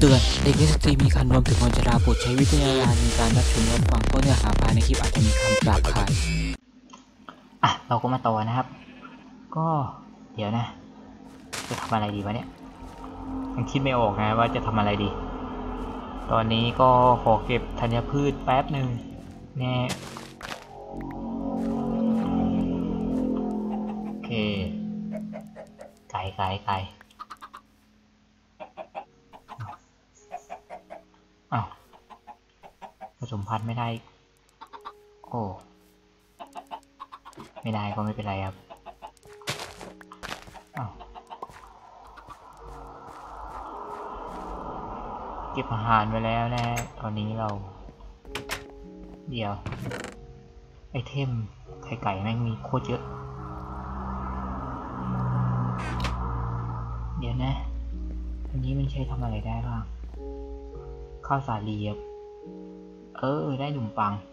เตือนเด็กและสตรีมีครรภ์รวมถึงคนชราโปรดใช้วิจารณญาณในการรับชมรับฟังเพราะเนื้อหาภายในคลิปอาจจะมีคำหยาบคายเราก็มาต่อนะครับก็เดี๋ยวนะจะทำอะไรดีวะเนี่ยยังคิดไม่ออกนะว่าจะทำอะไรดีตอนนี้ก็ขอเก็บธัญพืชแป๊บหนึ่งแน่โอเคไก่อ้าวผสมพันธุ์ไม่ได้โอ้ไม่ได้ก็ไม่เป็นไรครับอ้าวเก็บอาหารไว้แล้วนะตอนนี้เราเดี๋ยวไอเทมไข่ไก่แม่งมีโคตรเยอะเดี๋ยวนะอันนี้มันใช้ทำอะไรได้บ้างข้าวสาลีครับได้ขนมปัง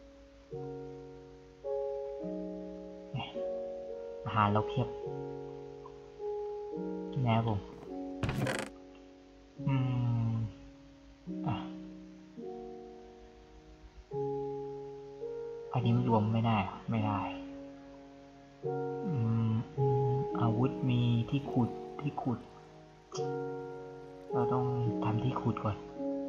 อาหารเราเพียบแล้วผมอันนี้รวมไม่ได้อาวุธมีที่ขุดเราต้องทำที่ขุดก่อน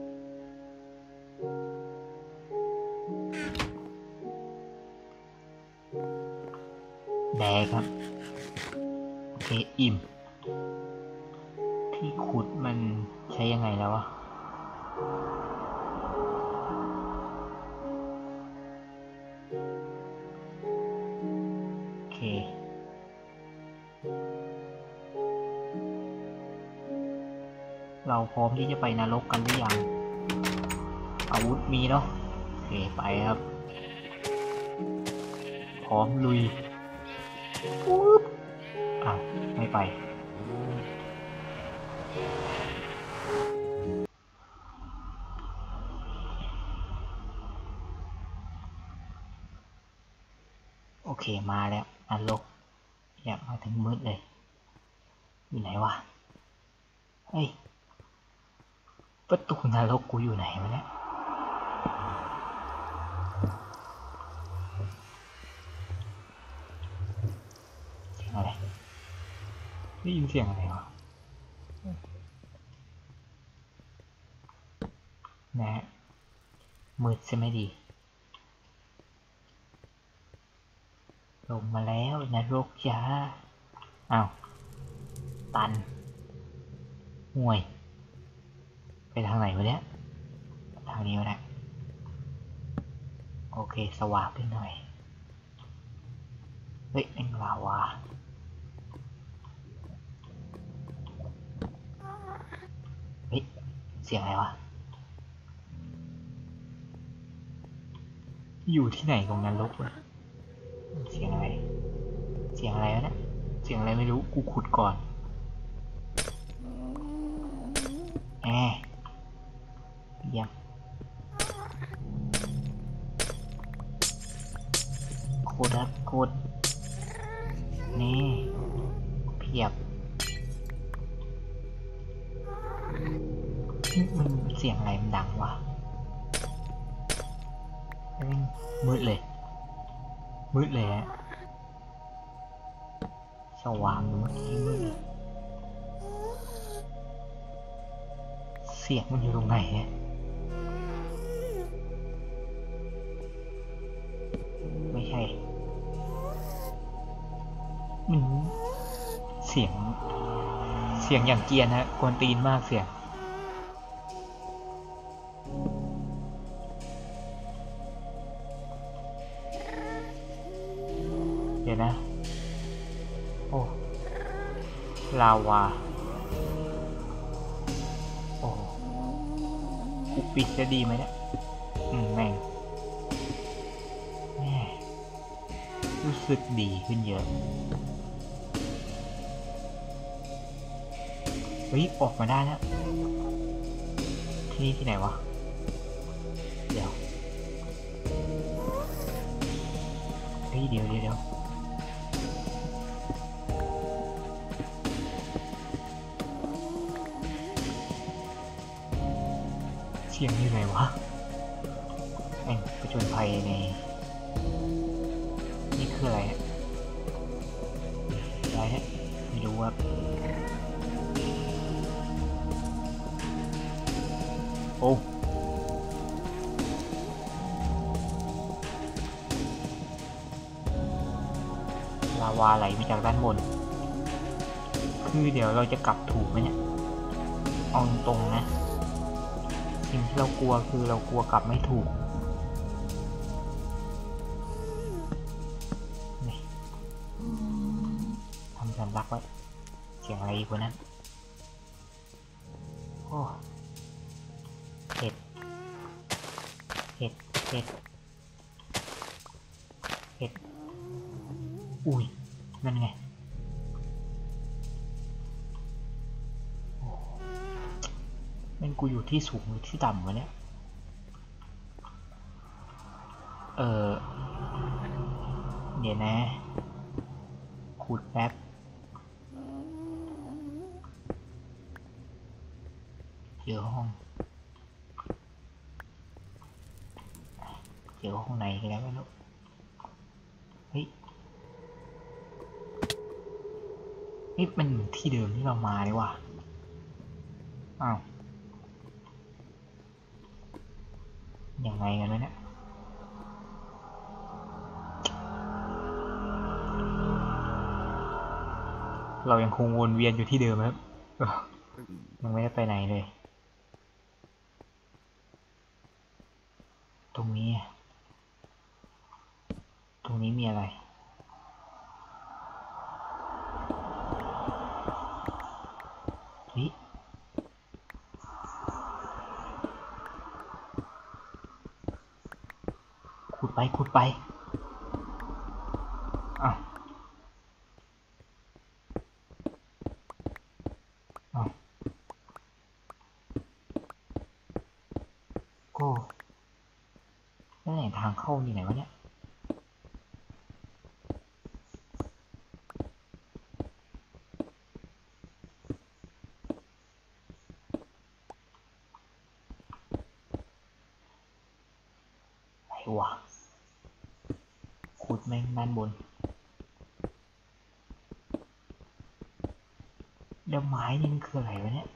แดงครับโอเคอิ่มที่ขุดมันใช้ยังไงแล้ววะโอเคเราพร้อมที่จะไปนรกกันหรือยังอาวุธมีเนาะโอเคไปครับพร้อมลุยปุ๊บไม่ไปโอเคมาแล้วนรกอยากมาถึงมืดเลยอยู่ไหนวะเฮ้ยประตูนรกกูอยู่ไหนวะเนี่ยเสียงอะไรได้ยินเสียงอะไรวะนะมืดใช่ไหมดีลงมาแล้วนรกจ้าตันห่วยไปทางไหนวะเนี่ยทางนี้วะเนี่ยโอเคสว่างขึ้นหน่อยเฮ้ยเอ็งลาวาเฮ้ยเสียงอะไรวะอยู่ที่ไหนของนรกวะเสียงอะไรวะเนี่ยเสียงอะไรไม่รู้กูขุดก่อนยังโคตรนี่เพียบมันเสียงอะไรมันดังวะมืดเลยฮะสว่างเมื่อกี้มืดเสียงมันอยู่ตรงไหนเนี่ยไม่ใช่มันเสียงอย่างเกียร์นะกวนตีนมากเสียงเดี๋ยวนะโอ้ลาวาโอ้กูปิดจะดีไหมเนี่ยแม่งรู้สึกดีขึ้นเยอะเฮ้ยออกมาได้แล้วที่นี่ที่ไหนวะเดี๋ยวเฮ้ยเดี๋ยวสียงอยู่ไหนวะแม่งผจญภัยในนี่คืออะไรฮะอะไรฮะไม่รู้ว่าโอ้ลาวาไหลมาจากด้านบนคือเดี๋ยวเราจะกลับถูกไหมเนี่ยเอาตรงๆนะสิ่งที่เรากลัวคือเรากลัวกลับไม่ถูกนี่ทำสัญลักษณ์ไว้เสียงอะไรอีกวะนั้นโอ้เห็ดเห็ดเห็ดเห็ดอุ้ยนั่นไงนั่นกูอยู่ที่สูงหรือที่ต่ำวะเนี่ยเดี๋ยวนะขุดแป๊บเจอห้องไหนกันแล้วไม่รู้เฮ้ยนี่มันที่เดิมที่เรามาเลยว่ะอ้าวยังไงกันวะเนี่ยเรายังคงวนเวียนอยู่ที่เดิมครับยังไม่ได้ไปไหนเลยตรงนี้มีอะไรเฮ้ยขุดไปอ้าวก็นั่นไหนทางเข้าอยู่ไหนวะเนี่ยไหนวะขุดแม่งด้านบนเดี๋ยวไม้นี่มันคืออะไรวะเนี่ย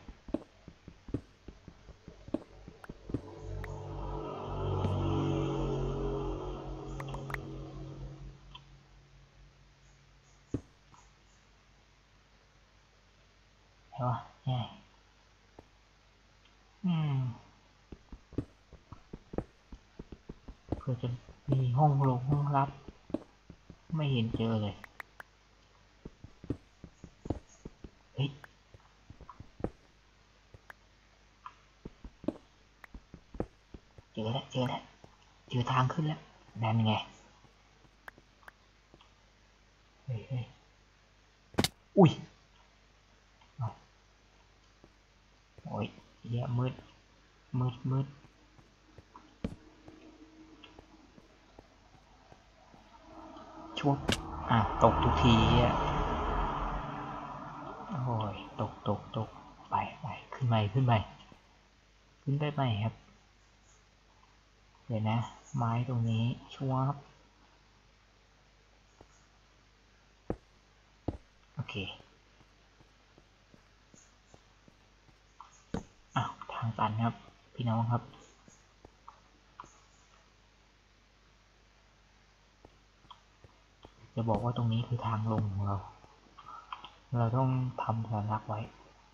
อะไรวะเนี่ยเพื่อจะมีห้องลับไม่เห็นเจอเลยเฮ้ยเจอแล้วเจอทางขึ้นแล้วนั่นไงเฮ้ยอุ้ยโอ้ยเยอะมืดชุบตกทุกทีอ่ะโอ้ยตกไปขึ้นใหม่ขึ้นได้ไหมครับเดี๋ยวนะไม้ตรงนี้ชัวร์โอเคทางตันครับพี่น้องครับจะบอกว่าตรงนี้คือทางลงของเราต้องทำสัญลักษณ์ไว้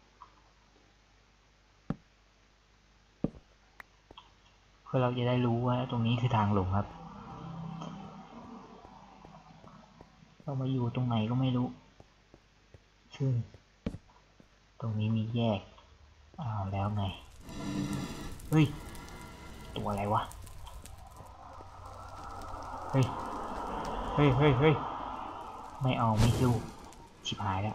เพื่อเราจะได้รู้ว่าตรงนี้คือทางลงครับเรามาอยู่ตรงไหนก็ไม่รู้ซึ่งตรงนี้มีแยกแล้วไงเฮ้ยตัวอะไรวะเฮ้ยไม่เอาไม่สู้ชิบหายแล้ว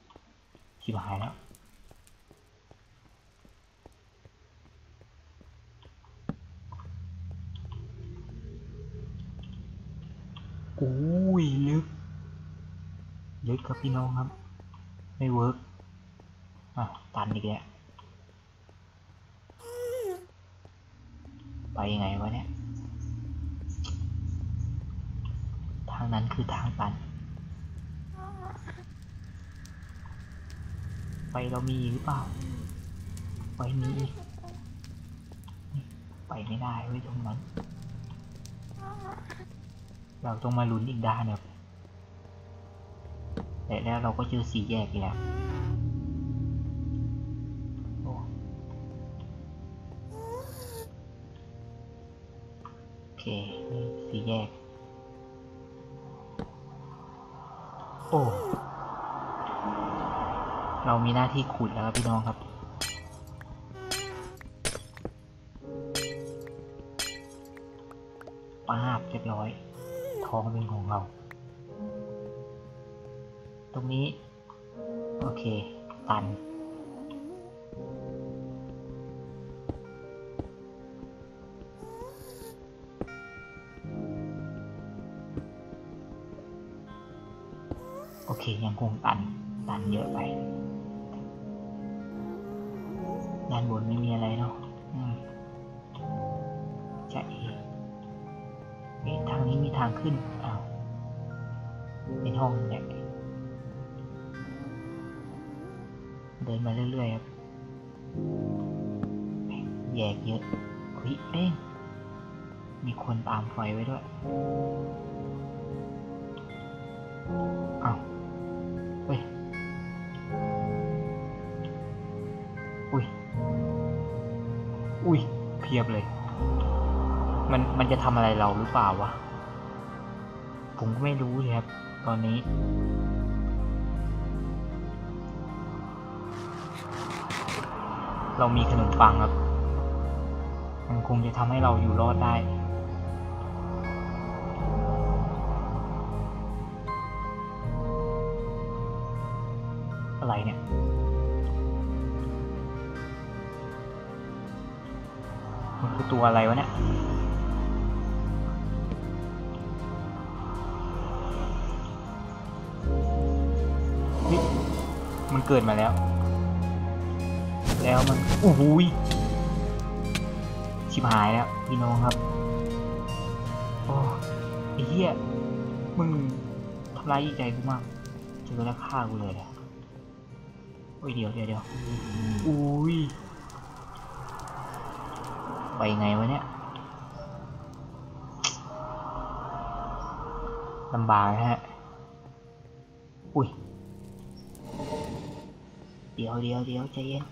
อุ้ยลึกครับพี่น้องครับไม่เวิร์กตันอีกแล้วไปยังไงวะเนี่ยทางนั้นคือทางตันไฟเรามีหรือเปล่าไฟมีอีกไปไม่ได้เว้ยตรงนั้นเราต้องมาลุ้นอีกด้านครับแต่แล้วเราก็เจอสี่แยกอีกแล้วโอเคสี่แยกโอ้เรามีหน้าที่ขุดแล้วครับพี่น้องครับป้าบเรียบร้อยทองเป็นของเราตรงนี้โอเคตันโอเคยังคงตันเยอะไปด้านบนไม่มีอะไรเนาะจะทางนี้มีทางขึ้นอ้าวเป็นห้องเนี่ยเดินมาเรื่อยๆครับแยกเยอะเฮ้ยเป้งมีคนตามไฟไว้ด้วยอ้าวเฮ้ยอุ้ยเพียบเลยมันจะทำอะไรเราหรือเปล่าวะผมก็ไม่รู้เลยครับตอนนี้เรามีขนมปังครับมันคงจะทำให้เราอยู่รอดได้อะไรเนี่ยมันคือตัวอะไรวะเนี่ยมันเกิดมาแล้วมันโอ้โหชิบหายแล้วพี่น้องครับโอ้ไอ้เหี้ยมึงทำร้ายใจกูมากเจอแล้วฆ่ากูเลยอะโอ้ยเดี๋ยวอุ้ยไปไงวะเนี่ยลำบากฮะอุ้ยเดี๋ยวใจเย็น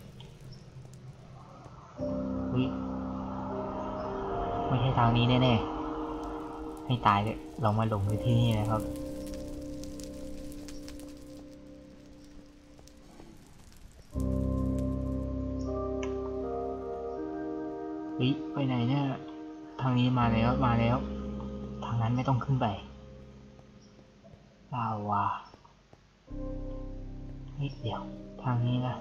ไม่ใช่ทางนี้แน่ๆให้ตายเลยเรามาหลงในที่นี่นะครับไปไหนเนี่ยทางนี้มาแล้วทางนั้นไม่ต้องขึ้นไปลาวาเดี๋ยวทางนี้นะ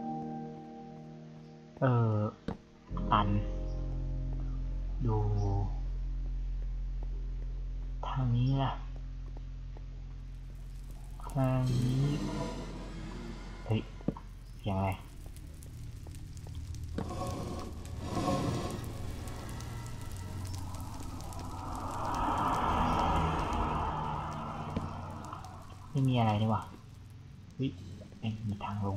ตันดูทางนี้ล่ะทางนี้เฮ้ยอย่างไรไม่มีอะไรนี่วะมีทางลง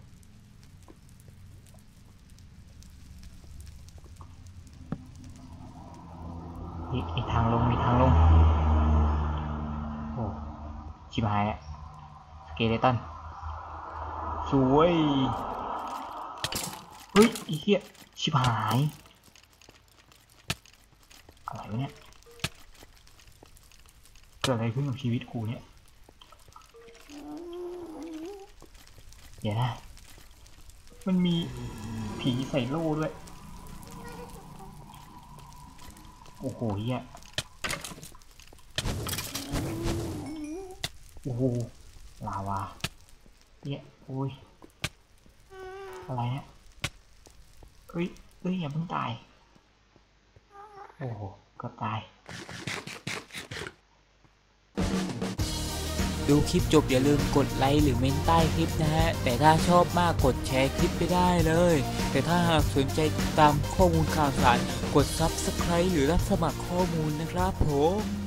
มีทางลงโอ้ชิบหายอะสเกเลตันสวยไอ้เหี้ยชิบหายอะไรวะเนี่ยเกิดอะไรขึ้นกับชีวิตกูเนี่ยเดี๋ยวนะมันมีผีใส่โล่ด้วยโอ้โหเหี้ยโอ้โหลาวาเนี่ยโอ้ยอะไรเนี่ยอย่าเพิ่งตายโอ้โหก็ตายดูคลิปจบอย่าลืมกดไลค์หรือเมนใต้คลิปนะฮะแต่ถ้าชอบมากกดแชร์คลิปไปได้เลยแต่ถ้าหากสนใจติดตามข้อมูลข่าวสารกด Subscribe หรือรับสมัครข้อมูลนะครับผม